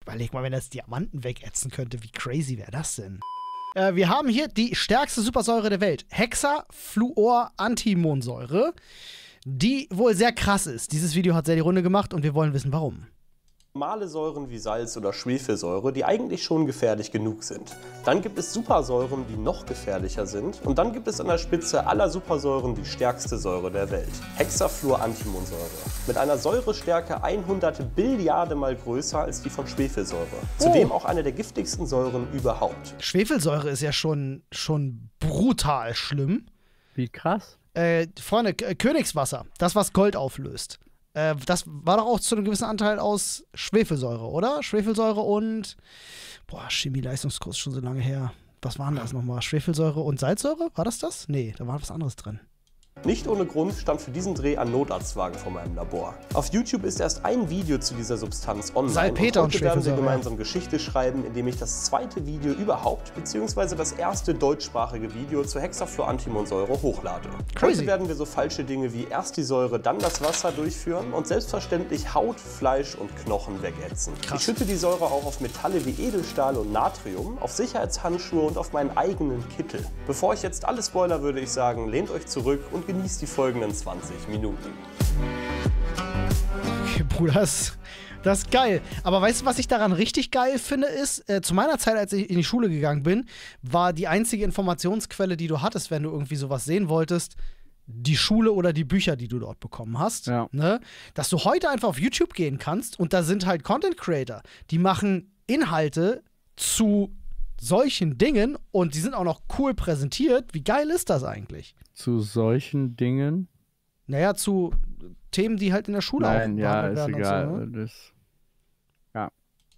Überleg mal, wenn das Diamanten wegätzen könnte, wie crazy wäre das denn? Wir haben hier die stärkste Supersäure der Welt. Hexafluorantimonsäure, die wohl sehr krass ist. Dieses Video hat sehr die Runde gemacht und wir wollen wissen, warum. Normale Säuren wie Salz oder Schwefelsäure, die eigentlich schon gefährlich genug sind. Dann gibt es Supersäuren, die noch gefährlicher sind. Und dann gibt es an der Spitze aller Supersäuren die stärkste Säure der Welt. Hexafluorantimonsäure. Mit einer Säurestärke 100 Billiarden Mal größer als die von Schwefelsäure. Zudem auch eine der giftigsten Säuren überhaupt. Schwefelsäure ist ja schon brutal schlimm. Wie krass. Freunde, Königswasser, das was Gold auflöst. Das war doch auch zu einem gewissen Anteil aus Schwefelsäure, oder? Schwefelsäure und, Chemie-Leistungskurs ist schon so lange her. Was waren das nochmal? Schwefelsäure und Salzsäure? War das? Nee, da war was anderes drin. Nicht ohne Grund stand für diesen Dreh ein Notarztwagen vor meinem Labor. Auf YouTube ist erst ein Video zu dieser Substanz online. Salpeter und heute werden wir Schwefelsäure. gemeinsam Geschichte schreiben, indem ich das zweite Video überhaupt, beziehungsweise das erste deutschsprachige Video zur Hexafluorantimonsäure hochlade. Crazy. Heute werden wir so falsche Dinge wie erst die Säure, dann das Wasser durchführen und selbstverständlich Haut, Fleisch und Knochen wegätzen. Krass. Ich schütte die Säure auch auf Metalle wie Edelstahl und Natrium, auf Sicherheitshandschuhe und auf meinen eigenen Kittel. Bevor ich jetzt alles spoiler, würde ich sagen, lehnt euch zurück und genießt die folgenden 20 Minuten. Okay, Bruder, das ist geil. Aber weißt du, was ich daran richtig geil finde, ist, zu meiner Zeit, als ich in die Schule gegangen bin, war die einzige Informationsquelle, die du hattest, wenn du irgendwie sowas sehen wolltest, die Schule oder die Bücher, die du dort bekommen hast. Ja. Ne? Dass du heute einfach auf YouTube gehen kannst und da sind halt Content Creator, die machen Inhalte zu solchen Dingen und die sind auch noch cool präsentiert. Wie geil ist das eigentlich? Zu solchen Dingen? Naja, zu Themen, die halt in der Schule Nein, auch ja, behandelt ist werden egal. und so, ne? Ja.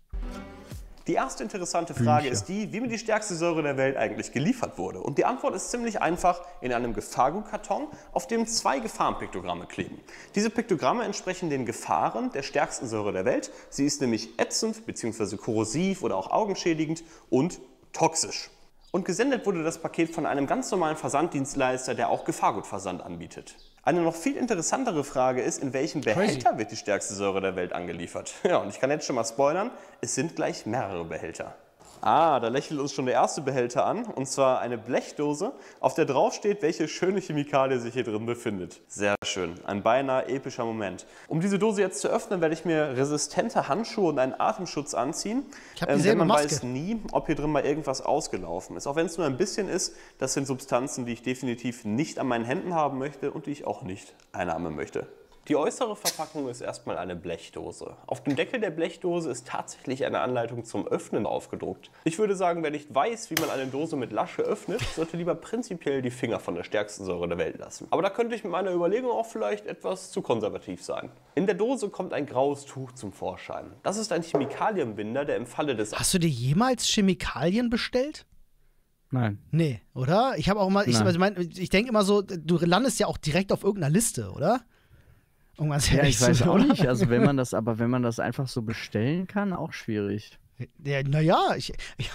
Die erste interessante Frage Bücher. ist die, wie mir die stärkste Säure der Welt eigentlich geliefert wurde. Und die Antwort ist ziemlich einfach: in einem Gefahrgutkarton, auf dem 2 Gefahrenpiktogramme kleben. Diese Piktogramme entsprechen den Gefahren der stärksten Säure der Welt. Sie ist nämlich ätzend bzw. korrosiv oder auch augenschädigend und toxisch. Und gesendet wurde das Paket von einem ganz normalen Versanddienstleister, der auch Gefahrgutversand anbietet. Eine noch viel interessantere Frage ist, in welchem Behälter wird die stärkste Säure der Welt angeliefert? Ja, und ich kann jetzt schon mal spoilern, es sind gleich mehrere Behälter. Ah, da lächelt uns schon der erste Behälter an, und zwar eine Blechdose, auf der drauf steht, welche schöne Chemikalie sich hier drin befindet. Sehr schön, ein beinahe epischer Moment. Um diese Dose jetzt zu öffnen, werde ich mir resistente Handschuhe und einen Atemschutz anziehen. Ich habe dieselbe Denn man Maske. weiß nie, ob hier drin mal irgendwas ausgelaufen ist. Auch wenn es nur ein bisschen ist, das sind Substanzen, die ich definitiv nicht an meinen Händen haben möchte und die ich auch nicht einatmen möchte. Die äußere Verpackung ist erstmal eine Blechdose. Auf dem Deckel der Blechdose ist tatsächlich eine Anleitung zum Öffnen aufgedruckt. Ich würde sagen, wer nicht weiß, wie man eine Dose mit Lasche öffnet, sollte lieber prinzipiell die Finger von der stärksten Säure der Welt lassen. Aber da könnte ich mit meiner Überlegung auch vielleicht etwas zu konservativ sein. In der Dose kommt ein graues Tuch zum Vorschein. Das ist ein Chemikalienbinder, der im Falle des... Hast du dir jemals Chemikalien bestellt? Nein. Nee, oder? Ich habe auch mal, Nein. ich denke immer so, du landest ja auch direkt auf irgendeiner Liste, oder? Um ganz Ja, ehrlich ich weiß zu auch sein. nicht. Also wenn man das einfach so bestellen kann, auch schwierig. Ja, naja, ich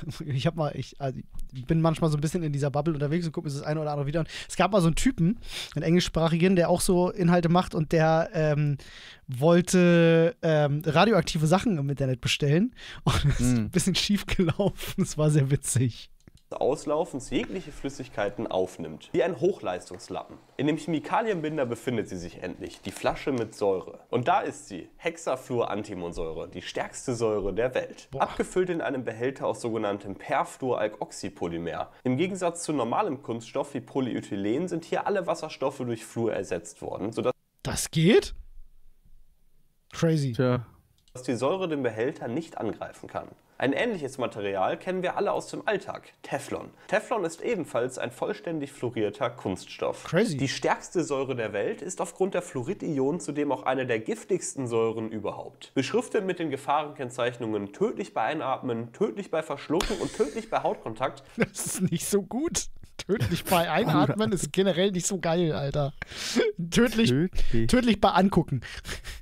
bin manchmal so ein bisschen in dieser Bubble unterwegs und gucke mir das eine oder andere wieder an. Es gab mal so einen Typen, einen englischsprachigen, der auch so Inhalte macht und der wollte radioaktive Sachen im Internet bestellen und es ist ein bisschen schief gelaufen. Es war sehr witzig. Auslaufens jegliche Flüssigkeiten aufnimmt, wie ein Hochleistungslappen. In dem Chemikalienbinder befindet sie sich endlich, die Flasche mit Säure. Und da ist sie, Hexafluorantimonsäure, die stärkste Säure der Welt. Boah. Abgefüllt in einem Behälter aus sogenanntem Perfluoralkoxypolymer. Im Gegensatz zu normalem Kunststoff wie Polyethylen sind hier alle Wasserstoffe durch Fluor ersetzt worden, sodass Das geht? Crazy. Tja. die Säure den Behälter nicht angreifen kann. Ein ähnliches Material kennen wir alle aus dem Alltag, Teflon. Teflon ist ebenfalls ein vollständig fluorierter Kunststoff. Crazy. Die stärkste Säure der Welt ist aufgrund der Fluoridionen zudem auch eine der giftigsten Säuren überhaupt. Beschriftet mit den Gefahrenkennzeichnungen tödlich bei Einatmen, tödlich bei Verschlucken und tödlich bei Hautkontakt. Das ist nicht so gut. Tödlich bei Einatmen ist generell nicht so geil, Alter. Tödlich bei Angucken.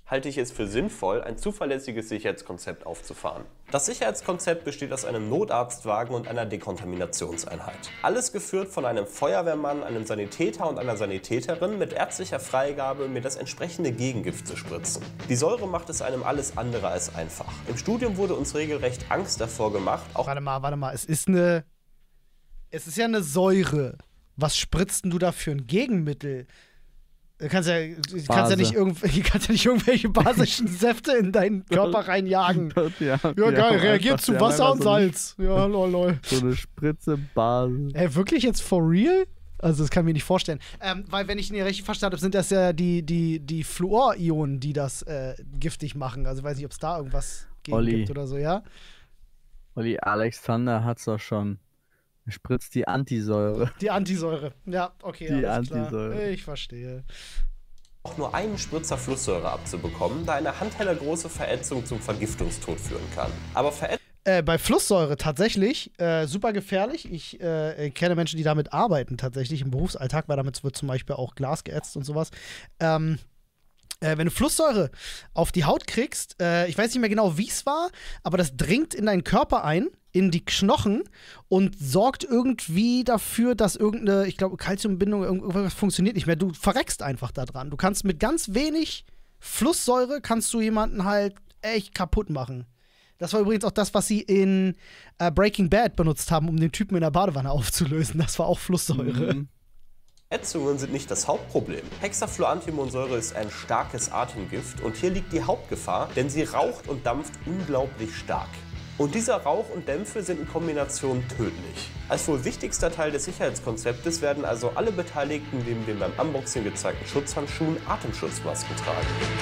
halte ich es für sinnvoll, ein zuverlässiges Sicherheitskonzept aufzufahren. Das Sicherheitskonzept besteht aus einem Notarztwagen und einer Dekontaminationseinheit. Alles geführt von einem Feuerwehrmann, einem Sanitäter und einer Sanitäterin mit ärztlicher Freigabe, mir das entsprechende Gegengift zu spritzen. Die Säure macht es einem alles andere als einfach. Im Studium wurde uns regelrecht Angst davor gemacht, auch Warte mal, es ist ja eine Säure. Was spritzt denn du da für ein Gegenmittel? Du kannst ja nicht irgendwelche basischen Säfte in deinen Körper reinjagen. Ja, geil, reagiert zu Wasser und Salz. Ja, lol. So eine Spritze Base. Ey, wirklich jetzt for real? Also, das kann ich mir nicht vorstellen. Weil, wenn ich ihn richtig verstanden habe, sind das ja die Fluorionen, die das giftig machen. Also, ich weiß nicht, ob es da irgendwas gegen gibt oder so, ja? Olli, Alexander hat's doch schon. Er spritzt die Antisäure. Die Antisäure. Ja, okay. Die alles Antisäure. Klar. Ich verstehe. auch nur einen Spritzer Flusssäure abzubekommen, da eine handtellergroße Verätzung zum Vergiftungstod führen kann. Aber bei Flusssäure tatsächlich super gefährlich. Ich kenne Menschen, die damit arbeiten tatsächlich im Berufsalltag, weil damit wird zum Beispiel auch Glas geätzt und sowas. Wenn du Flusssäure auf die Haut kriegst, ich weiß nicht mehr genau, wie es war, aber das dringt in deinen Körper ein, in die Knochen und sorgt irgendwie dafür, dass irgendeine, ich glaube, Calciumbindung, irgendwas funktioniert nicht mehr. Du verreckst einfach da dran. Du kannst mit ganz wenig Flusssäure kannst du jemanden halt echt kaputt machen. Das war übrigens auch das, was sie in Breaking Bad benutzt haben, um den Typen in der Badewanne aufzulösen. Das war auch Flusssäure. Mhm. Ätzungen sind nicht das Hauptproblem. Hexafluorantimonsäure ist ein starkes Atemgift und hier liegt die Hauptgefahr, denn sie raucht und dampft unglaublich stark. Und dieser Rauch und Dämpfe sind in Kombination tödlich. Als wohl wichtigster Teil des Sicherheitskonzeptes werden also alle Beteiligten neben den beim Unboxing gezeigten Schutzhandschuhen Atemschutzmasken tragen.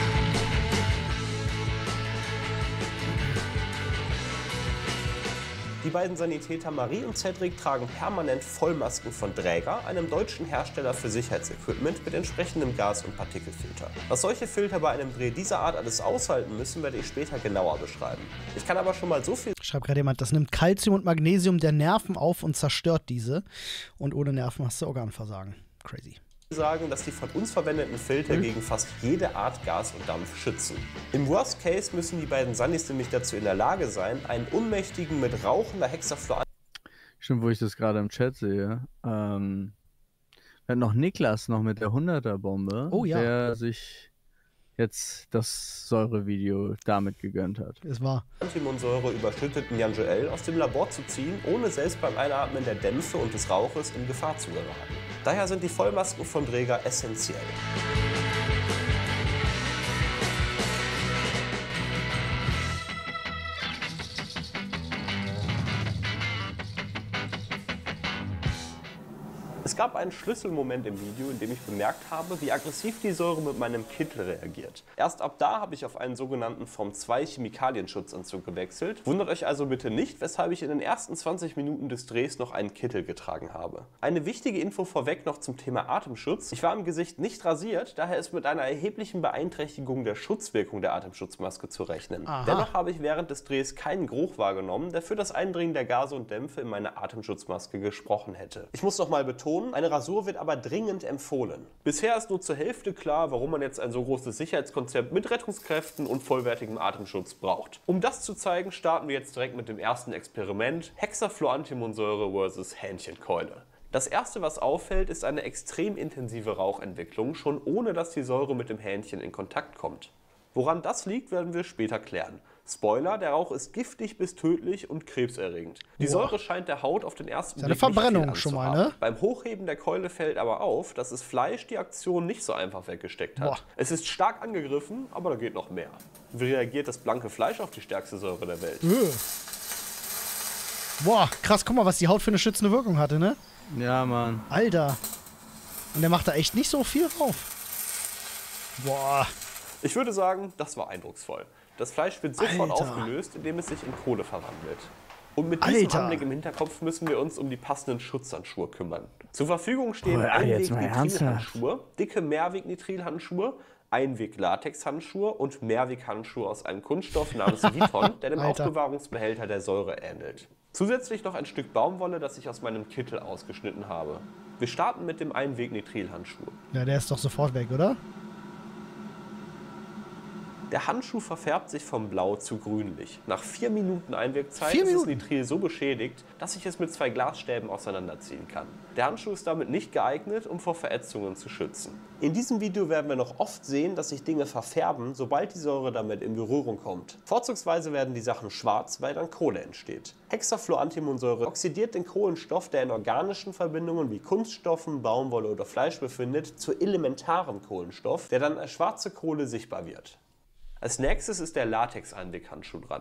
Die beiden Sanitäter Marie und Cedric tragen permanent Vollmasken von Dräger, einem deutschen Hersteller für Sicherheitsequipment mit entsprechendem Gas- und Partikelfilter. Was solche Filter bei einem Dreh dieser Art alles aushalten müssen, werde ich später genauer beschreiben. Ich kann aber schon mal so viel Schreibt gerade jemand, das nimmt Calcium und Magnesium der Nerven auf und zerstört diese. Und ohne Nerven hast du Organversagen. Crazy. sagen, dass die von uns verwendeten Filter gegen fast jede Art Gas und Dampf schützen. Im Worst Case müssen die beiden Sunnis nämlich dazu in der Lage sein, einen Unmächtigen mit rauchender Hexafluoran. Stimmt, wo ich das gerade im Chat sehe. Wir hatten noch Niklas noch mit der 100er-Bombe, Oh ja. der sich jetzt das Säurevideo damit gegönnt hat. Es war. Antimonsäure überschütteten Jan Joel aus dem Labor zu ziehen, ohne selbst beim Einatmen der Dämpfe und des Rauches in Gefahr zu geraten. Daher sind die Vollmasken von Dräger essentiell. Es gab einen Schlüsselmoment im Video, in dem ich bemerkt habe, wie aggressiv die Säure mit meinem Kittel reagiert. Erst ab da habe ich auf einen sogenannten Form 2 Chemikalienschutzanzug gewechselt. Wundert euch also bitte nicht, weshalb ich in den ersten 20 Minuten des Drehs noch einen Kittel getragen habe. Eine wichtige Info vorweg noch zum Thema Atemschutz. Ich war im Gesicht nicht rasiert, daher ist mit einer erheblichen Beeinträchtigung der Schutzwirkung der Atemschutzmaske zu rechnen. Aha. Dennoch habe ich während des Drehs keinen Geruch wahrgenommen, der für das Eindringen der Gase und Dämpfe in meine Atemschutzmaske gesprochen hätte. Ich muss noch mal betonen, eine Rasur wird aber dringend empfohlen. Bisher ist nur zur Hälfte klar, warum man jetzt ein so großes Sicherheitskonzept mit Rettungskräften und vollwertigem Atemschutz braucht. Um das zu zeigen, starten wir jetzt direkt mit dem ersten Experiment: Hexafluorantimonsäure vs. Hähnchenkeule. Das erste, was auffällt, ist eine extrem intensive Rauchentwicklung, schon ohne dass die Säure mit dem Hähnchen in Kontakt kommt. Woran das liegt, werden wir später klären. Spoiler, der Rauch ist giftig bis tödlich und krebserregend. Die Säure scheint der Haut auf den ersten Ist eine Blick nicht Verbrennung viel schon mal, anzuhaben. ne? Beim Hochheben der Keule fällt aber auf, dass das Fleisch die Aktion nicht so einfach weggesteckt hat. Boah. Es ist stark angegriffen, aber da geht noch mehr. Wie reagiert das blanke Fleisch auf die stärkste Säure der Welt? Boah, krass, guck mal, was die Haut für eine schützende Wirkung hatte, ne? Ja, Mann. Alter. Und der macht da echt nicht so viel drauf. Boah. Ich würde sagen, das war eindrucksvoll. Das Fleisch wird sofort Alter. aufgelöst, indem es sich in Kohle verwandelt. Und mit diesem Alter. Anblick im Hinterkopf müssen wir uns um die passenden Schutzhandschuhe kümmern. Zur Verfügung stehen Oh, jetzt mal Einweg-Nitrilhandschuhe, dicke Mehrweg-Nitrilhandschuhe, Einweg-Latex-Handschuhe und Mehrweg-Handschuhe aus einem Kunststoff namens Viton, der dem Alter. Aufbewahrungsbehälter der Säure ähnelt. Zusätzlich noch ein Stück Baumwolle, das ich aus meinem Kittel ausgeschnitten habe. Wir starten mit dem Einweg-Nitrilhandschuh. Ja, der ist doch sofort weg, oder? Der Handschuh verfärbt sich von blau zu grünlich. Nach 4 Minuten Einwirkzeit 4 ist das Minuten? Nitril so beschädigt, dass ich es mit 2 Glasstäben auseinanderziehen kann. Der Handschuh ist damit nicht geeignet, um vor Verätzungen zu schützen. In diesem Video werden wir noch oft sehen, dass sich Dinge verfärben, sobald die Säure damit in Berührung kommt. Vorzugsweise werden die Sachen schwarz, weil dann Kohle entsteht. Hexafluorantimonsäure oxidiert den Kohlenstoff, der in organischen Verbindungen wie Kunststoffen, Baumwolle oder Fleisch befindet, zu elementarem Kohlenstoff, der dann als schwarze Kohle sichtbar wird. Als nächstes ist der Latex-Einweghandschuh dran.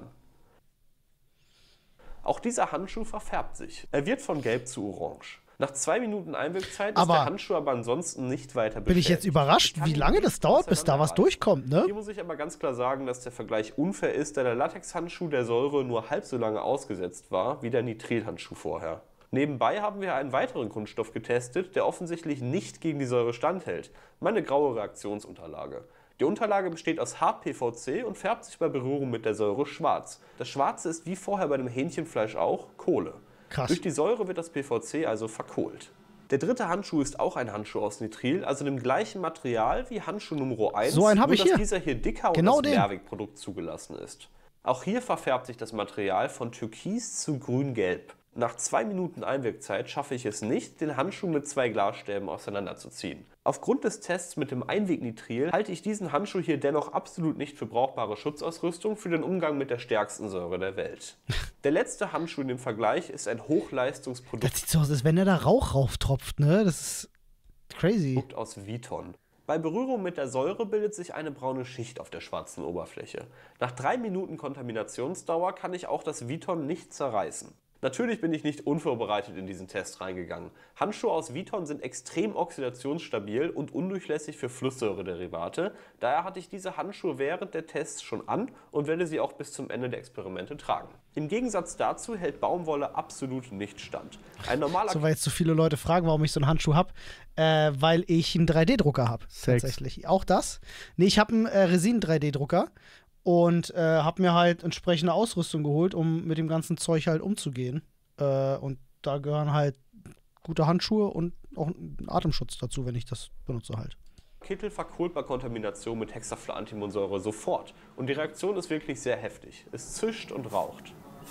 Auch dieser Handschuh verfärbt sich. Er wird von gelb zu orange. Nach 2 Minuten Einwirkzeit ist der Handschuh aber ansonsten nicht weiter beschädigt. Bin ich jetzt überrascht, wie lange das dauert, bis da was durchkommt, ne? Hier muss ich aber ganz klar sagen, dass der Vergleich unfair ist, da der Latexhandschuh der Säure nur halb so lange ausgesetzt war wie der Nitrilhandschuh vorher. Nebenbei haben wir einen weiteren Kunststoff getestet, der offensichtlich nicht gegen die Säure standhält. Meine graue Reaktionsunterlage. Die Unterlage besteht aus HPVC und färbt sich bei Berührung mit der Säure schwarz. Das Schwarze ist wie vorher bei dem Hähnchenfleisch auch Kohle. Krass. Durch die Säure wird das PVC also verkohlt. Der dritte Handschuh ist auch ein Handschuh aus Nitril, also dem gleichen Material wie Handschuh Nummer 1, so einen habe ich dass hier. Dieser hier dicker Genau und als den. Mehrwegprodukt zugelassen ist. Auch hier verfärbt sich das Material von türkis zu grün-gelb. Nach 2 Minuten Einwirkzeit schaffe ich es nicht, den Handschuh mit 2 Glasstäben auseinanderzuziehen. Aufgrund des Tests mit dem Einwegnitril halte ich diesen Handschuh hier dennoch absolut nicht für brauchbare Schutzausrüstung für den Umgang mit der stärksten Säure der Welt. Der letzte Handschuh in dem Vergleich ist ein Hochleistungsprodukt Das sieht so aus, als wenn da Rauch rauftropft, ne? Das ist crazy. aus Viton. Bei Berührung mit der Säure bildet sich eine braune Schicht auf der schwarzen Oberfläche. Nach 3 Minuten Kontaminationsdauer kann ich auch das Viton nicht zerreißen. Natürlich bin ich nicht unvorbereitet in diesen Test reingegangen. Handschuhe aus Viton sind extrem oxidationsstabil und undurchlässig für Flusssäurederivate. Daher hatte ich diese Handschuhe während der Tests schon an und werde sie auch bis zum Ende der Experimente tragen. Im Gegensatz dazu hält Baumwolle absolut nicht stand. Ein normaler So, weil jetzt so viele Leute fragen, warum ich so einen Handschuh habe, weil ich einen 3D-Drucker habe. Tatsächlich. Auch das. Nee, ich habe einen Resin-3D-Drucker. Und habe mir halt entsprechende Ausrüstung geholt, um mit dem ganzen Zeug halt umzugehen. Und da gehören halt gute Handschuhe und auch ein Atemschutz dazu, wenn ich das benutze halt. Kittel verkohlt bei Kontamination mit Hexafluorantimonsäure sofort. Und die Reaktion ist wirklich sehr heftig. Es zischt und raucht.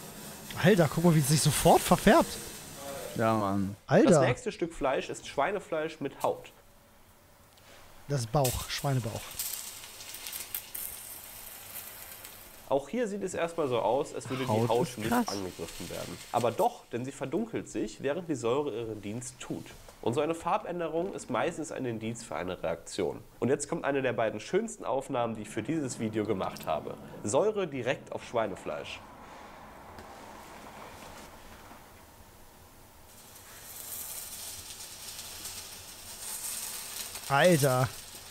Alter, guck mal, wie es sich sofort verfärbt. Ja, Mann. Alter. Das nächste Stück Fleisch ist Schweinefleisch mit Haut. Das ist Bauch, Schweinebauch. Auch hier sieht es erstmal so aus, als würde die Haut Haut ist nicht krass. angegriffen werden. Aber doch, denn sie verdunkelt sich, während die Säure ihren Dienst tut. Und so eine Farbänderung ist meistens ein Indiz für eine Reaktion. Und jetzt kommt eine der beiden schönsten Aufnahmen, die ich für dieses Video gemacht habe. Säure direkt auf Schweinefleisch. Alter.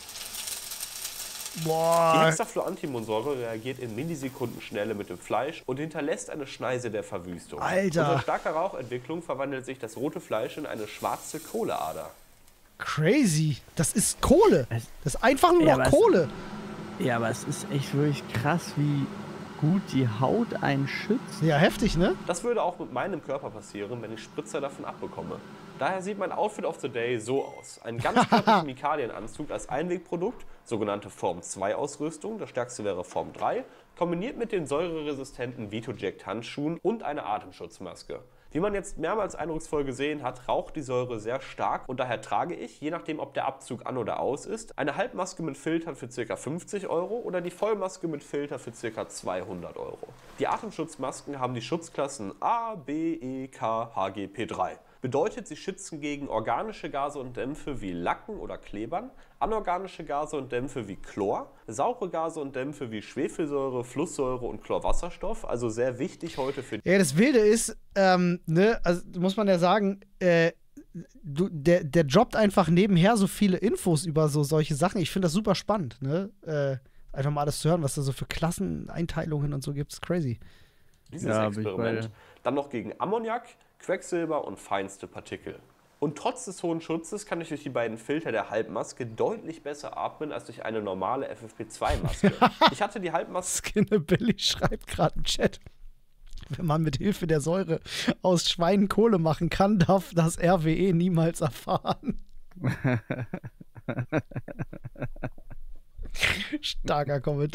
Die Boah. Hexafluorantimonsäure reagiert in Millisekundenschnelle mit dem Fleisch und hinterlässt eine Schneise der Verwüstung. Alter. Unter starker Rauchentwicklung verwandelt sich das rote Fleisch in eine schwarze Kohleader. Crazy. Das ist Kohle. Das ist einfach nur Ja, noch aber Kohle. Ja, aber es ist echt wirklich krass, wie gut die Haut einen schützt. Ja, heftig, ne? Das würde auch mit meinem Körper passieren, wenn ich Spritzer davon abbekomme. Daher sieht mein Outfit of the Day so aus. Ein Ganzkörper-Chemikalienanzug als Einwegprodukt, sogenannte Form 2 Ausrüstung, das stärkste wäre Form 3, kombiniert mit den säureresistenten Vitoject-Handschuhen und einer Atemschutzmaske. Wie man jetzt mehrmals eindrucksvoll gesehen hat, raucht die Säure sehr stark und daher trage ich, je nachdem ob der Abzug an oder aus ist, eine Halbmaske mit Filtern für ca. 50 € oder die Vollmaske mit Filter für ca. 200 €. Die Atemschutzmasken haben die Schutzklassen A, B, E, K, HG, P3. Bedeutet, sie schützen gegen organische Gase und Dämpfe wie Lacken oder Klebern, anorganische Gase und Dämpfe wie Chlor, saure Gase und Dämpfe wie Schwefelsäure, Flusssäure und Chlorwasserstoff, also sehr wichtig heute für Ja, das Wilde ist, ne, also muss man ja sagen, der droppt einfach nebenher so viele Infos über solche Sachen. Ich finde das super spannend, ne? Einfach mal alles zu hören, was da so für Klasseneinteilungen und so gibt, ist crazy. dieses Ja, bin ich bei Experiment. dir. Dann noch gegen Ammoniak, Quecksilber und feinste Partikel. Und trotz des hohen Schutzes kann ich durch die beiden Filter der Halbmaske deutlich besser atmen als durch eine normale FFP2-Maske. Ich hatte die Halbmaske Skinnabilly schreibt gerade im Chat. Wenn man mit Hilfe der Säure aus Schweinen Kohle machen kann, darf das RWE niemals erfahren. Starker Kommentar.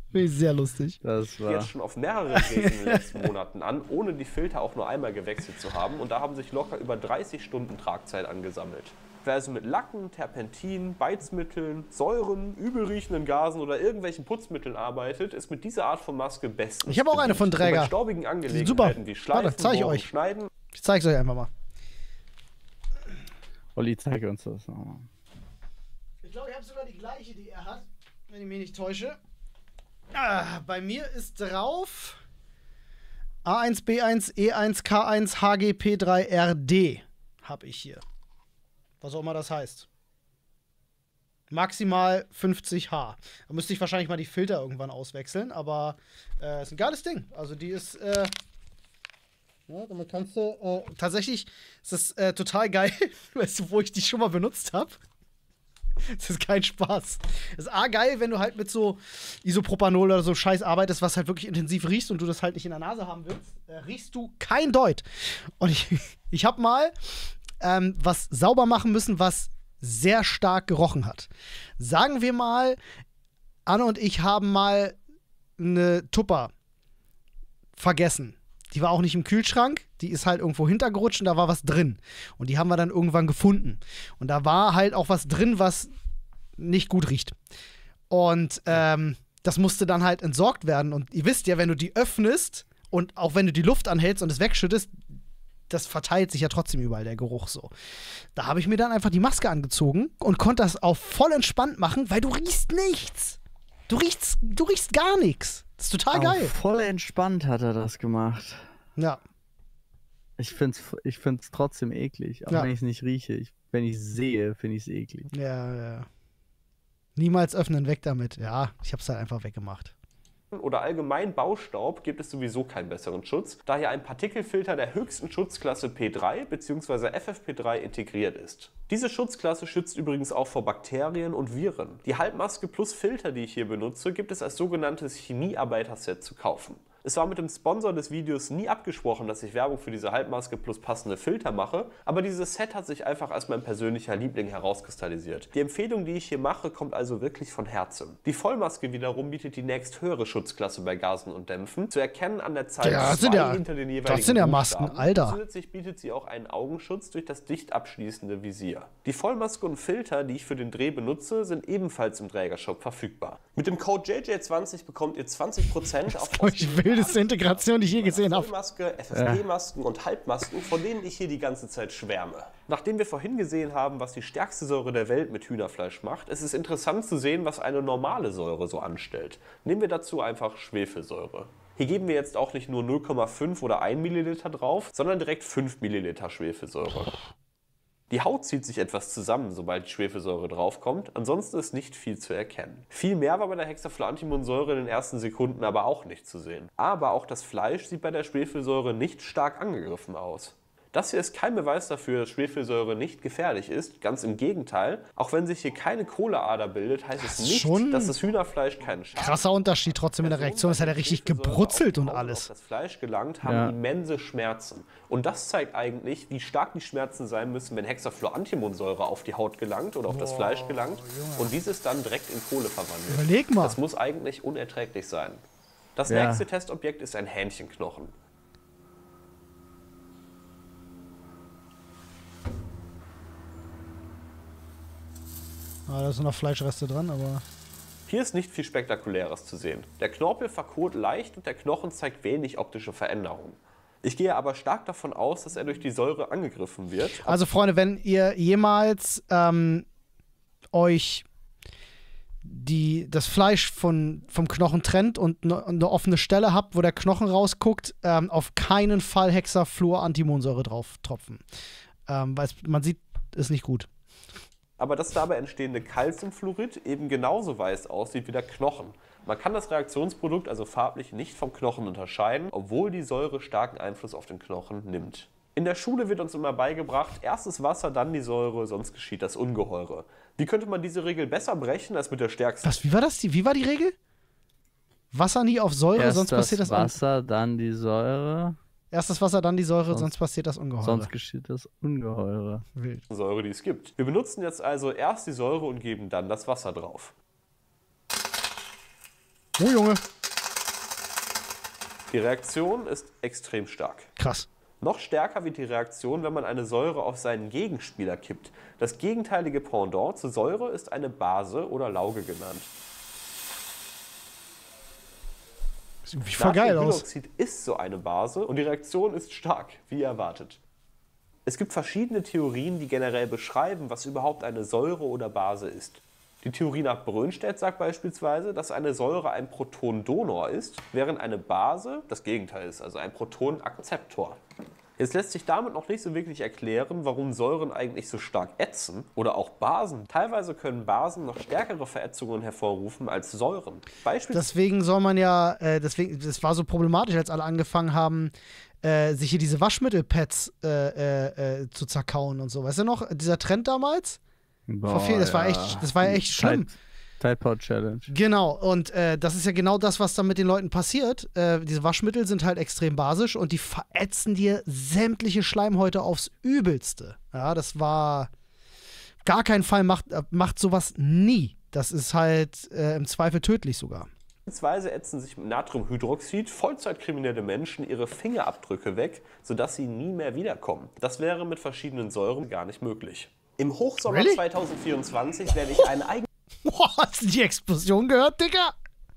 Finde ich sehr lustig. Das war. Jetzt schon auf mehreren Geräten in den letzten Monaten an, ohne die Filter auch nur einmal gewechselt zu haben. Und da haben sich locker über 30 Stunden Tragzeit angesammelt. Wer also mit Lacken, Terpentin, Beizmitteln, Säuren, übelriechenden Gasen oder irgendwelchen Putzmitteln arbeitet, ist mit dieser Art von Maske bestens. Ich habe auch eine von bedient. Und Träger. bei staubigen Angelegenheiten Super. wie Schleifen, Warte, zeig ich Bohren, euch. Schneiden. Ich zeig's euch einfach mal. Olli, zeig uns das nochmal. Ich glaube, ich habe sogar die gleiche, die er hat, wenn ich mich nicht täusche. Bei mir ist drauf A1, B1, E1, K1, HGP3RD habe ich hier. Was auch immer das heißt. Maximal 50 H. Da müsste ich wahrscheinlich mal die Filter irgendwann auswechseln, aber ist ein geiles Ding. Also die ist, ja, damit kannst du, tatsächlich ist das total geil, weißt du, wo ich die schon mal benutzt habe. Das ist kein Spaß. Das ist A, geil, wenn du halt mit so Isopropanol oder so Scheiß arbeitest, was halt wirklich intensiv riechst und du das halt nicht in der Nase haben willst, riechst du kein Deut. Und ich habe mal was sauber machen müssen, was sehr stark gerochen hat. Sagen wir mal, Anne und ich haben mal eine Tupper vergessen. Die war auch nicht im Kühlschrank, die ist halt irgendwo hintergerutscht und da war was drin. Und die haben wir dann irgendwann gefunden. Und da war halt auch was drin, was nicht gut riecht. Und das musste dann halt entsorgt werden. Und ihr wisst ja, wenn du die öffnest und auch wenn du die Luft anhältst und es wegschüttest, das verteilt sich ja trotzdem überall, der Geruch so. Da habe ich mir dann einfach die Maske angezogen und konnte das auch voll entspannt machen, weil du riechst nichts. Du riechst gar nichts. Das ist total geil. Voll entspannt hat er das gemacht. Ja. Ich find's trotzdem eklig, auch Ja. wenn ich es nicht rieche. Wenn ich es sehe, finde ich es eklig. Ja. Niemals öffnen, weg damit. Ja, ich habe es halt einfach weggemacht. Oder allgemein Baustaub gibt es sowieso keinen besseren Schutz, da hier ein Partikelfilter der höchsten Schutzklasse P3 bzw. FFP3 integriert ist. Diese Schutzklasse schützt übrigens auch vor Bakterien und Viren. Die Halbmaske plus Filter, die ich hier benutze, gibt es als sogenanntes Chemiearbeiter-Set zu kaufen. Es war mit dem Sponsor des Videos nie abgesprochen, dass ich Werbung für diese Halbmaske plus passende Filter mache, aber dieses Set hat sich einfach als mein persönlicher Liebling herauskristallisiert. Die Empfehlung, die ich hier mache, kommt also wirklich von Herzen. Die Vollmaske wiederum bietet die nächsthöhere Schutzklasse bei Gasen und Dämpfen, zu erkennen an der Zahl Ja, 2 hinter den jeweiligen das sind ja Masken, Buchstaben. Alter. Zusätzlich bietet sie auch einen Augenschutz durch das dicht abschließende Visier. Die Vollmaske und Filter, die ich für den Dreh benutze, sind ebenfalls im Trägershop verfügbar. Mit dem Code JJ20 bekommt ihr 20% auf Die wildeste Integration, die ich je gesehen habe. Vollmaske, FFP-Masken und Halbmasken, von denen ich hier die ganze Zeit schwärme. Nachdem wir vorhin gesehen haben, was die stärkste Säure der Welt mit Hühnerfleisch macht, ist es interessant zu sehen, was eine normale Säure so anstellt. Nehmen wir dazu einfach Schwefelsäure. Hier geben wir jetzt auch nicht nur 0,5 oder 1 Milliliter drauf, sondern direkt 5 Milliliter Schwefelsäure. Die Haut zieht sich etwas zusammen, sobald die Schwefelsäure draufkommt, ansonsten ist nicht viel zu erkennen. Viel mehr war bei der Hexafluorantimonsäure in den ersten Sekunden aber auch nicht zu sehen. Aber auch das Fleisch sieht bei der Schwefelsäure nicht stark angegriffen aus. Das hier ist kein Beweis dafür, dass Schwefelsäure nicht gefährlich ist, ganz im Gegenteil. Auch wenn sich hier keine Kohleader bildet, heißt es nicht, dass das Hühnerfleisch keinen Schaden hat. Krasser Unterschied trotzdem in der Reaktion. Es hat ja richtig gebrutzelt und alles. Auf das Fleisch gelangt, haben immense Schmerzen. Und das zeigt eigentlich, wie stark die Schmerzen sein müssen, wenn Hexafluorantimonsäure auf die Haut gelangt oder auf das Fleisch gelangt und dieses dann direkt in Kohle verwandelt. Überleg mal. Das muss eigentlich unerträglich sein. Das nächste Testobjekt ist ein Hähnchenknochen. Da sind noch Fleischreste dran, aber. Hier ist nicht viel Spektakuläres zu sehen. Der Knorpel verkohlt leicht und der Knochen zeigt wenig optische Veränderungen. Ich gehe aber stark davon aus, dass er durch die Säure angegriffen wird. Also, Freunde, wenn ihr jemals euch das Fleisch vom Knochen trennt und eine offene Stelle habt, wo der Knochen rausguckt, auf keinen Fall Hexafluorantimonsäure drauf tropfen. Weil man sieht, ist nicht gut. Aber das dabei entstehende Calciumfluorid eben genauso weiß aussieht wie der Knochen. Man kann das Reaktionsprodukt also farblich nicht vom Knochen unterscheiden, obwohl die Säure starken Einfluss auf den Knochen nimmt. In der Schule wird uns immer beigebracht, erst das Wasser, dann die Säure, sonst geschieht das Ungeheure. Wie könnte man diese Regel besser brechen als mit der stärksten? Was, wie war das? Wie war die Regel? Wasser nie auf Säure, Erst sonst passiert das Wasser, dann die Säure. Erst das Wasser, dann die Säure, sonst passiert das Ungeheure. Sonst geschieht das Ungeheure. Wild. Säure, die es gibt. Wir benutzen jetzt also erst die Säure und geben dann das Wasser drauf. Oh, Junge. Die Reaktion ist extrem stark. Krass. Noch stärker wird die Reaktion, wenn man eine Säure auf seinen Gegenspieler kippt. Das gegenteilige Pendant zur Säure ist eine Base oder Lauge genannt. Sieht irgendwie voll geil aus. Natriumhydroxid ist so eine Base und die Reaktion ist stark, wie erwartet. Es gibt verschiedene Theorien, die generell beschreiben, was überhaupt eine Säure oder Base ist. Die Theorie nach Brønsted sagt beispielsweise, dass eine Säure ein Protondonor ist, während eine Base das Gegenteil ist, also ein Protonakzeptor. Jetzt lässt sich damit noch nicht so wirklich erklären, warum Säuren eigentlich so stark ätzen oder auch Basen. Teilweise können Basen noch stärkere Verätzungen hervorrufen als Säuren. Deswegen soll man ja, das war so problematisch, als alle angefangen haben, sich hier diese Waschmittelpads zu zerkauen und so. Weißt du noch, dieser Trend damals? Boah, das war ja echt schlimm. Tide Pod Challenge. Genau, und das ist ja genau das, was da mit den Leuten passiert. Diese Waschmittel sind halt extrem basisch und die verätzen dir sämtliche Schleimhäute aufs Übelste. Ja, das war gar keinen Fall, macht sowas nie. Das ist halt im Zweifel tödlich sogar. Beispielsweise ätzen sich mit Natriumhydroxid vollzeitkriminelle Menschen ihre Fingerabdrücke weg, sodass sie nie mehr wiederkommen. Das wäre mit verschiedenen Säuren gar nicht möglich. Im Hochsommer 2024 werde ich einen eigenen... Boah, hast du die Explosion gehört, Digga?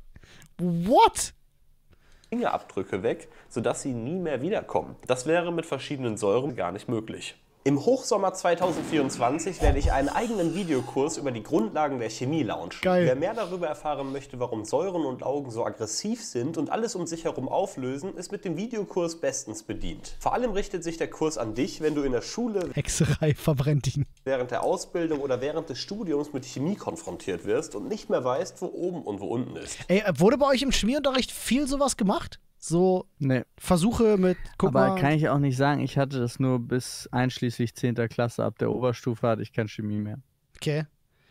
What? Fingerabdrücke weg, sodass sie nie mehr wiederkommen. Das wäre mit verschiedenen Säuren gar nicht möglich. Im Hochsommer 2024 werde ich einen eigenen Videokurs über die Grundlagen der Chemie launchen. Geil. Wer mehr darüber erfahren möchte, warum Säuren und Laugen so aggressiv sind und alles um sich herum auflösen, ist mit dem Videokurs bestens bedient. Vor allem richtet sich der Kurs an dich, wenn du in der Schule, Hexerei verbrennt ihn. während der Ausbildung oder während des Studiums mit Chemie konfrontiert wirst und nicht mehr weißt, wo oben und wo unten ist. Ey, wurde bei euch im Chemieunterricht viel sowas gemacht? So Nee. Versuche mit, Aber kann ich auch nicht sagen, ich hatte das nur bis einschließlich 10. Klasse. Ab der Oberstufe hatte ich keine Chemie mehr. Okay.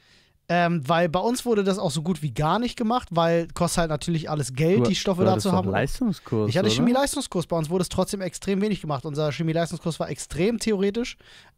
Weil bei uns wurde das auch so gut wie gar nicht gemacht, weil kostet halt natürlich alles Geld, die Stoffe dazu haben. Leistungskurs, Ich hatte oder? Chemie-Leistungskurs, bei uns wurde es trotzdem extrem wenig gemacht. Unser Chemie-Leistungskurs war extrem theoretisch,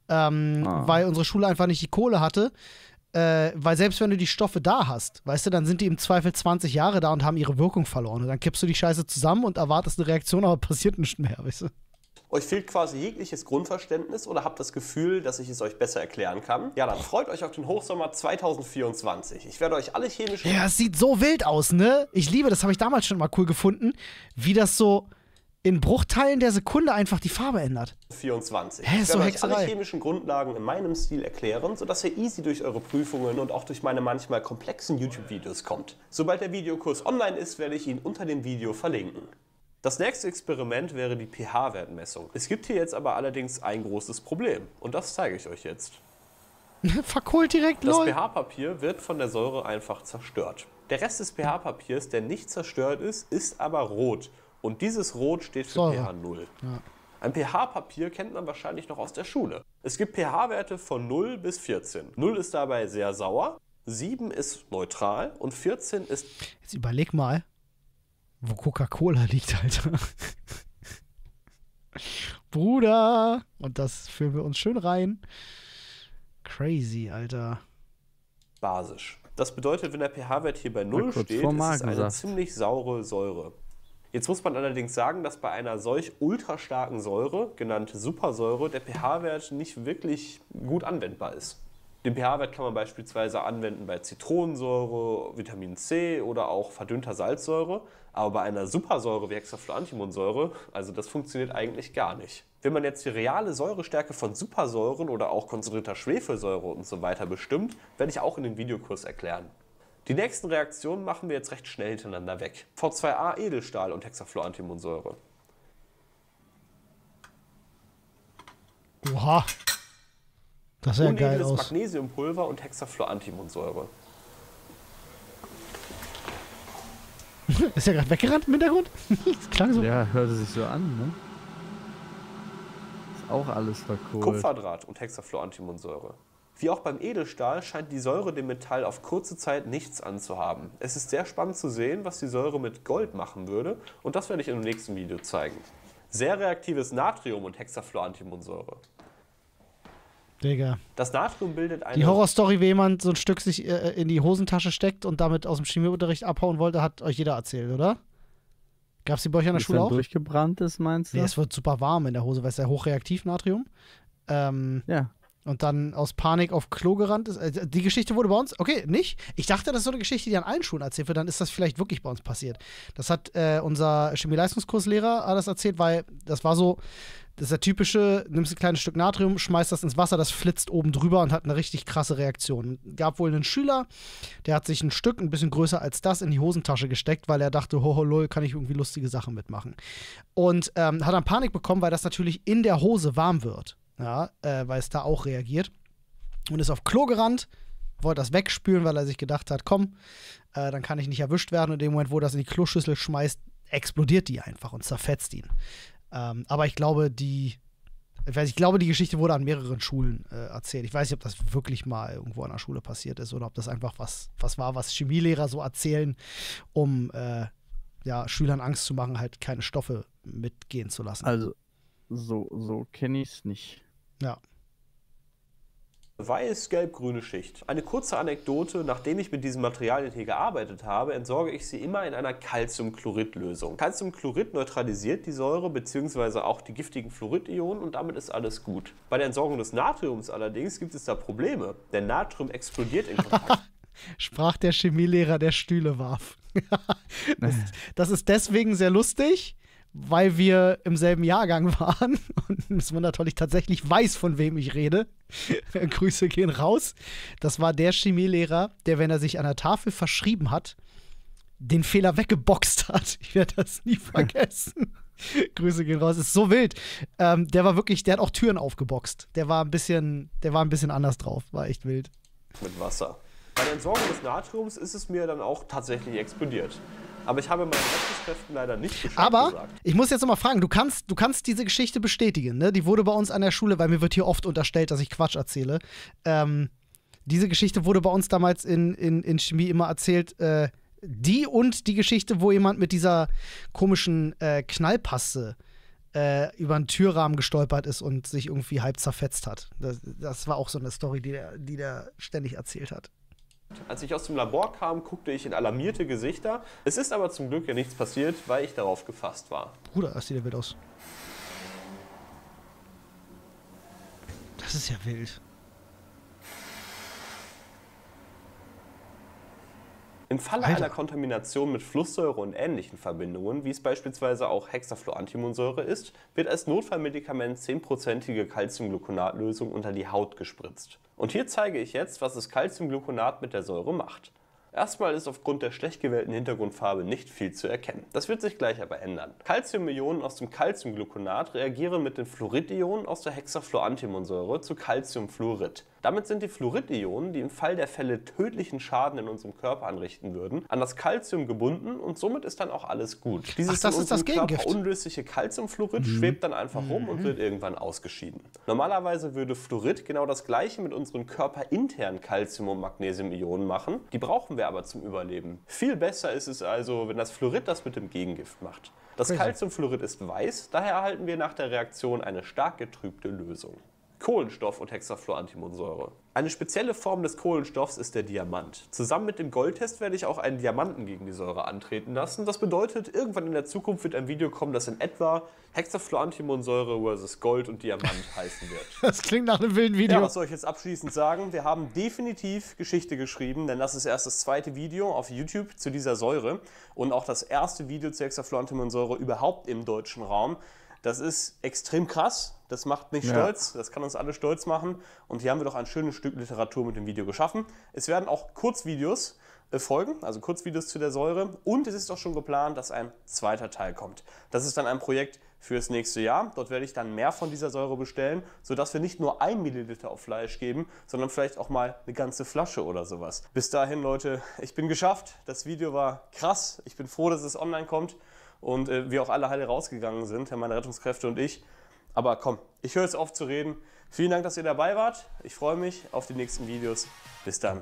weil unsere Schule einfach nicht die Kohle hatte. Weil selbst wenn du die Stoffe da hast, weißt du, dann sind die im Zweifel 20 Jahre da und haben ihre Wirkung verloren. Und dann kippst du die Scheiße zusammen und erwartest eine Reaktion, aber passiert nichts mehr, weißt du? Euch fehlt quasi jegliches Grundverständnis oder habt das Gefühl, dass ich es euch besser erklären kann? Ja, dann freut euch auf den Hochsommer 2024. Ich werde euch alle chemischen... Ja, es sieht so wild aus, ne? Ich liebe, das habe ich damals schon mal cool gefunden, wie das so in Bruchteilen der Sekunde einfach die Farbe ändert. 24. Hä, Ich ist so werde euch Hexerei. alle chemischen Grundlagen in meinem Stil erklären, sodass ihr easy durch eure Prüfungen und auch durch meine manchmal komplexen YouTube-Videos kommt. Sobald der Videokurs online ist, werde ich ihn unter dem Video verlinken. Das nächste Experiment wäre die pH-Wertmessung. Es gibt hier jetzt aber allerdings ein großes Problem und das zeige ich euch jetzt. Verkohlt direkt, Das lol. pH-Papier wird von der Säure einfach zerstört. Der Rest des pH-Papiers, der nicht zerstört ist, ist aber rot. Und dieses Rot steht für Säure. pH 0. Ja. Ein pH-Papier kennt man wahrscheinlich noch aus der Schule. Es gibt pH-Werte von 0 bis 14. 0 ist dabei sehr sauer, 7 ist neutral und 14 ist... Jetzt überleg mal, wo Coca-Cola liegt, Alter. Bruder! Und das führen wir uns schön rein. Crazy, Alter. basisch. Das bedeutet, wenn der pH-Wert hier bei 0 steht, ist es eine ziemlich saure Säure. Jetzt muss man allerdings sagen, dass bei einer solch ultra starken Säure, genannt Supersäure, der pH-Wert nicht wirklich gut anwendbar ist. Den pH-Wert kann man beispielsweise anwenden bei Zitronensäure, Vitamin C oder auch verdünnter Salzsäure. Aber bei einer Supersäure wie Hexafluorantimonsäure, also das funktioniert eigentlich gar nicht. Wenn man jetzt die reale Säurestärke von Supersäuren oder auch konzentrierter Schwefelsäure und so weiter bestimmt, werde ich auch in dem Videokurs erklären. Die nächsten Reaktionen machen wir jetzt recht schnell hintereinander weg. V2A Edelstahl und Hexafluorantimonsäure. Oha. Das sah ja geil aus. Magnesiumpulver und Hexafluorantimonsäure. Ist ja gerade weggerannt im Hintergrund? Das klang so. Ja, hörte sich so an, ne? Ist auch alles verkohlt. Kupferdraht und Hexafluorantimonsäure. Wie auch beim Edelstahl scheint die Säure dem Metall auf kurze Zeit nichts anzuhaben. Es ist sehr spannend zu sehen, was die Säure mit Gold machen würde, und das werde ich in dem nächsten Video zeigen. Sehr reaktives Natrium und Hexafluorantimonsäure. Digga. Das Natrium bildet eine... Die Horrorstory, wie jemand so ein Stück sich in die Hosentasche steckt und damit aus dem Chemieunterricht abhauen wollte, hat euch jeder erzählt, oder? Gab's die bei euch an der Schule auch? Durchgebrannt ist, meinst du? Nee, es wird super warm in der Hose, weil es ja hochreaktiv Natrium. Ja. Und dann aus Panik auf Klo gerannt ist. Die Geschichte wurde bei uns, okay, nicht. Ich dachte, das ist so eine Geschichte, die an allen Schulen erzählt wird. Dann ist das vielleicht wirklich bei uns passiert. Das hat unser Chemieleistungskurslehrer alles erzählt, weil das war so, das ist der typische, nimmst ein kleines Stück Natrium, schmeißt das ins Wasser, das flitzt oben drüber und hat eine richtig krasse Reaktion. Gab wohl einen Schüler, der hat sich ein Stück, ein bisschen größer als das, in die Hosentasche gesteckt, weil er dachte, hoho lol, kann ich irgendwie lustige Sachen mitmachen. Und hat dann Panik bekommen, weil das natürlich in der Hose warm wird. Ja, weil es da auch reagiert. Und ist auf Klo gerannt, wollte das wegspülen, weil er sich gedacht hat, komm, dann kann ich nicht erwischt werden. Und in dem Moment, wo er das in die Kloschüssel schmeißt, explodiert die einfach und zerfetzt ihn. Aber ich glaube, die Geschichte wurde an mehreren Schulen erzählt. Ich weiß nicht, ob das wirklich mal irgendwo an der Schule passiert ist oder ob das einfach was war, was Chemielehrer so erzählen, um Schülern Angst zu machen, halt keine Stoffe mitgehen zu lassen. Also, so kenne ich es nicht. Ja. weiß-gelb-grüne Schicht. Eine kurze Anekdote: Nachdem ich mit diesem Materialien hier gearbeitet habe, entsorge ich sie immer in einer Calciumchlorid-Lösung. Calciumchlorid neutralisiert die Säure bzw. auch die giftigen Fluoridionen und damit ist alles gut. Bei der Entsorgung des Natriums allerdings gibt es da Probleme, denn Natrium explodiert in Kontakt. Sprach der Chemielehrer, der Stühle warf. Das ist deswegen sehr lustig, weil wir im selben Jahrgang waren und es wundert, weil ich tatsächlich weiß, von wem ich rede. Grüße gehen raus. Das war der Chemielehrer, der, wenn er sich an der Tafel verschrieben hat, den Fehler weggeboxt hat. Ich werde das nie vergessen. Grüße gehen raus. Ist so wild. Der war wirklich, der hat auch Türen aufgeboxt. Der war ein bisschen anders drauf. War echt wild. Mit Wasser. Bei der Entsorgung des Natriums ist es mir dann auch tatsächlich explodiert. Aber ich habe meinen Rettungskräften leider nicht Bescheid gesagt. Ich muss jetzt noch mal fragen, du kannst diese Geschichte bestätigen, ne? Die wurde bei uns an der Schule, weil mir wird hier oft unterstellt, dass ich Quatsch erzähle. Diese Geschichte wurde bei uns damals in Chemie immer erzählt. Die und die Geschichte, wo jemand mit dieser komischen Knallpaste über einen Türrahmen gestolpert ist und sich irgendwie halb zerfetzt hat. Das war auch so eine Story, die der ständig erzählt hat. Als ich aus dem Labor kam, guckte ich in alarmierte Gesichter. Es ist aber zum Glück ja nichts passiert, weil ich darauf gefasst war. Bruder, das sieht ja wild aus. Das ist ja wild. Im Falle einer Kontamination mit Flusssäure und ähnlichen Verbindungen, wie es beispielsweise auch Hexafluorantimonsäure ist, wird als Notfallmedikament 10%ige Calciumgluconatlösung unter die Haut gespritzt. Und hier zeige ich jetzt, was das Calciumgluconat mit der Säure macht. Erstmal ist aufgrund der schlecht gewählten Hintergrundfarbe nicht viel zu erkennen. Das wird sich gleich aber ändern. Calciumionen aus dem Calciumgluconat reagieren mit den Fluoridionen aus der Hexafluorantimonsäure zu Calciumfluorid. Damit sind die Fluoridionen, die im Fall der Fälle tödlichen Schaden in unserem Körper anrichten würden, an das Calcium gebunden und somit ist dann auch alles gut. Dieses das ist das Gegengift. Körper unlösliche Calciumfluorid schwebt dann einfach rum und wird irgendwann ausgeschieden. Normalerweise würde Fluorid genau das gleiche mit unseren körperinternen Calcium- und Magnesiumionen machen. Die brauchen wir aber zum Überleben. Viel besser ist es also, wenn das Fluorid das mit dem Gegengift macht. Das Calciumfluorid ist weiß, daher erhalten wir nach der Reaktion eine stark getrübte Lösung. Kohlenstoff und Hexafluorantimonsäure. Eine spezielle Form des Kohlenstoffs ist der Diamant. Zusammen mit dem Goldtest werde ich auch einen Diamanten gegen die Säure antreten lassen. Das bedeutet, irgendwann in der Zukunft wird ein Video kommen, das in etwa Hexafluorantimonsäure versus Gold und Diamant heißen wird. Das klingt nach einem wilden Video. Ja, was soll ich jetzt abschließend sagen? Wir haben definitiv Geschichte geschrieben, denn das ist erst das zweite Video auf YouTube zu dieser Säure und auch das erste Video zur Hexafluorantimonsäure überhaupt im deutschen Raum. Das ist extrem krass, das macht mich stolz, das kann uns alle stolz machen und hier haben wir doch ein schönes Stück Literatur mit dem Video geschaffen. Es werden auch Kurzvideos folgen, also Kurzvideos zu der Säure und es ist auch schon geplant, dass ein zweiter Teil kommt. Das ist dann ein Projekt fürs nächste Jahr, dort werde ich dann mehr von dieser Säure bestellen, sodass wir nicht nur 1 Milliliter auf Fleisch geben, sondern vielleicht auch mal eine ganze Flasche oder sowas. Bis dahin, Leute, ich bin geschafft, das Video war krass, ich bin froh, dass es online kommt. Und wir auch alle heile rausgegangen sind, meine Rettungskräfte und ich. Aber komm, ich höre jetzt auf zu reden. Vielen Dank, dass ihr dabei wart. Ich freue mich auf die nächsten Videos. Bis dann.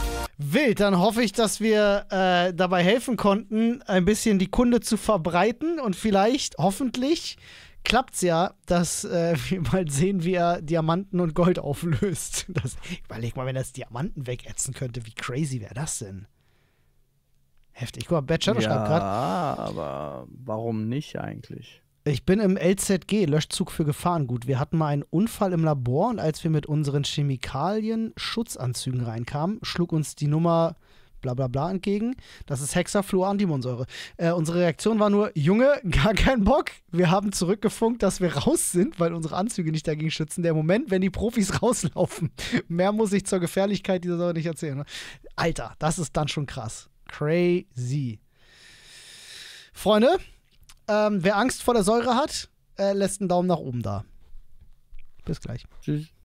Wild, dann hoffe ich, dass wir dabei helfen konnten, ein bisschen die Kunde zu verbreiten und vielleicht, hoffentlich, klappt's ja, dass wir mal sehen, wie er Diamanten und Gold auflöst. Überleg mal, wenn er das Diamanten wegätzen könnte, wie crazy wäre das denn? Heftig. Guck mal, Bad Shadow schreibt gerade. Ja, aber warum nicht eigentlich? Ich bin im LZG, Löschzug für Gefahrengut. Wir hatten mal einen Unfall im Labor und als wir mit unseren Chemikalien-Schutzanzügen reinkamen, schlug uns die Nummer bla bla bla entgegen. Das ist Hexafluorantimonsäure. Unsere Reaktion war nur, Junge, gar kein Bock. Wir haben zurückgefunkt, dass wir raus sind, weil unsere Anzüge nicht dagegen schützen. Der Moment, wenn die Profis rauslaufen. Mehr muss ich zur Gefährlichkeit dieser Sache nicht erzählen. Ne? Alter, das ist dann schon krass. Crazy. Freunde, wer Angst vor der Säure hat, lässt einen Daumen nach oben da. Bis gleich. Tschüss.